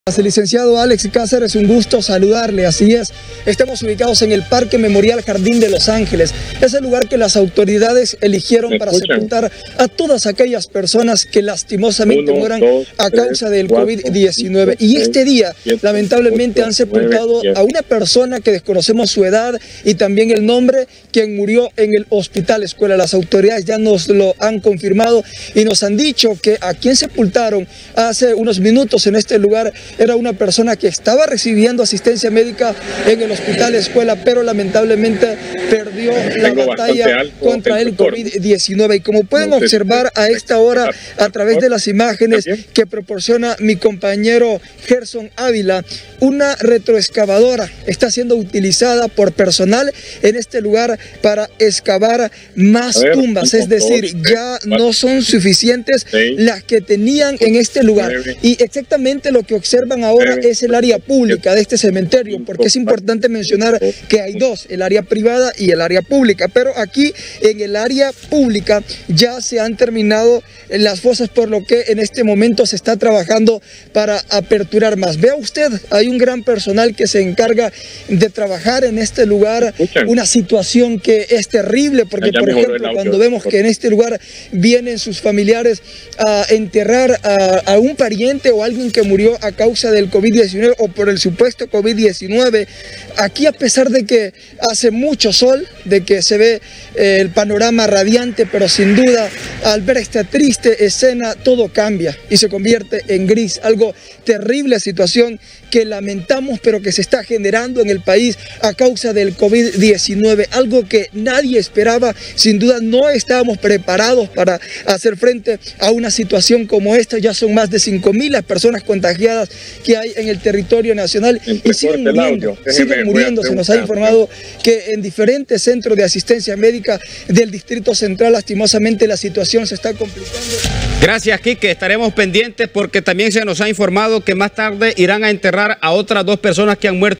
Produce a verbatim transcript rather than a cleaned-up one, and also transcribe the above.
Licenciado Alex Cáceres, un gusto saludarle, así es, estamos ubicados en el Parque Memorial Jardín de Los Ángeles, es el lugar que las autoridades eligieron para sepultar a todas aquellas personas que lastimosamente mueran a causa del COVID diecinueve, y este día lamentablemente han sepultado a una persona que desconocemos su edad y también el nombre, quien murió en el hospital escuela. Las autoridades ya nos lo han confirmado y nos han dicho que a quien sepultaron hace unos minutos en este lugar era una persona que estaba recibiendo asistencia médica en el hospital escuela, pero lamentablemente perdió la batalla contra el COVID diecinueve. Y como pueden observar a esta hora a través de las imágenes que proporciona mi compañero Gerson Ávila, una retroexcavadora está siendo utilizada por personal en este lugar para excavar más tumbas, es decir, ya no son suficientes las que tenían en este lugar. Y exactamente lo que observan ahora es el área pública de este cementerio, porque es importante mencionar que hay dos, el área privada y el área pública, pero aquí en el área pública ya se han terminado las fosas, por lo que en este momento se está trabajando para aperturar más. Vea usted, hay un gran personal que se encarga de trabajar en este lugar, una situación que es terrible, porque por ejemplo cuando vemos que en este lugar vienen sus familiares a enterrar a, a un pariente o alguien que murió a causa del COVID diecinueve o por el supuesto COVID diecinueve, aquí a pesar de que hace mucho sol, de que se ve eh, el panorama radiante, pero sin duda al ver esta triste escena todo cambia y se convierte en gris, algo terrible situación que lamentamos, pero que se está generando en el país a causa del COVID diecinueve, algo que nadie esperaba. Sin duda no estábamos preparados para hacer frente a una situación como esta. Ya son más de cinco mil las personas contagiadas que hay en el territorio nacional y siguen muriendo, siguen muriendo. Se nos ha informado que en diferentes centros de asistencia médica del Distrito Central lastimosamente la situación se está complicando. Gracias, Quique, estaremos pendientes porque también se nos ha informado que más tarde irán a enterrar a otras dos personas que han muerto.